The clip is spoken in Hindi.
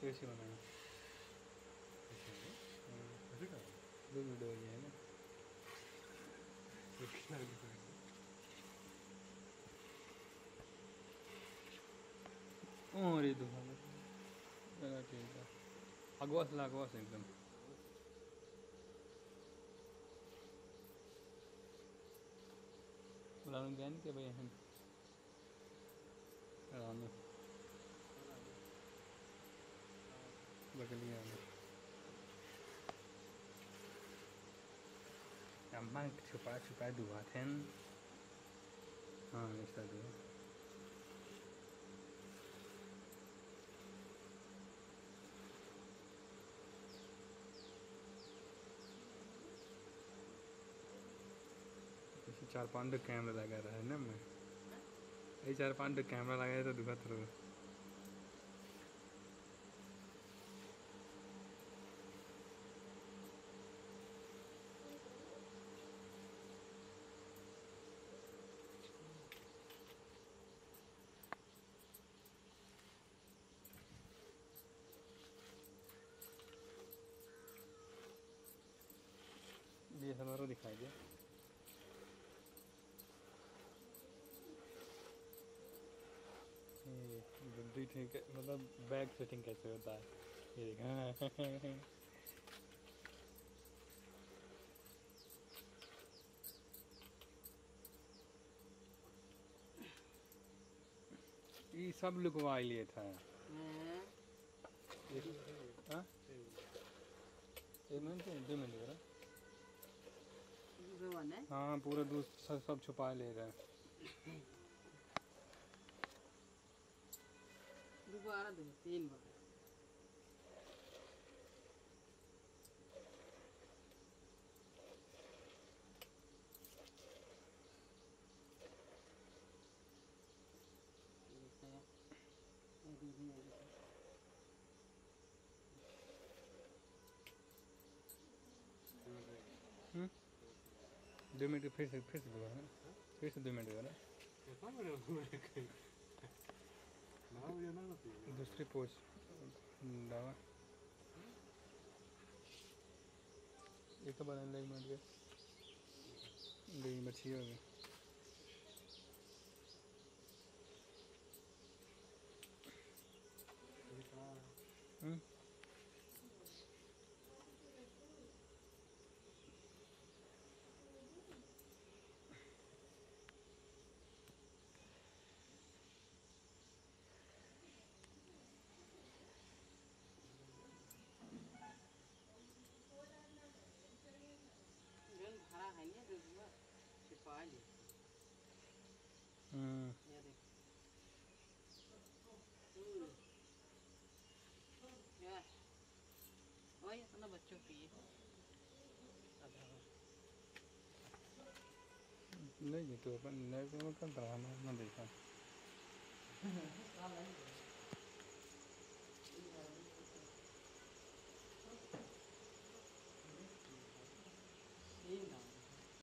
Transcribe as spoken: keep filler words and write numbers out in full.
कैसे बनाना दो वीडियो हो जाए ना। और ये दुकान मेरा ठीक है अगवास लागवास एकदम बुलाने गया नहीं क्या भाई हम रानू बगलिया में अम्मा छुपा छुपा दुआ थे हाँ ऐसा दुआ ऐसे चार पाँच तो कैमरा लगा रहा है ना मैं ये चार पाँच तो कैमरा लगाया तो दुखा थोड़ा ये हमारा दिखाई दे ये जल्दी ठीक है मतलब बैक सेटिंग कैसे होता है ये देखा ये सब लुकवा लिए था एक मिनट दो मिनट हाँ पूरा दूध सब, सब छुपा ले रहा है दोबारा दो तीन बार हम्म दो मिनट फिर से फिर से दोबारा फिर से दो मिनट दोबारा दूसरी पोज दवा एक बार लग मिनट के गई मच्छी हो गई हम्म हरा है ना जो छिपा लिया हम्म ये देख या ओए अपना बच्चों पिए नहीं तो अपन नहीं तो मैं कर रहा मैं देखा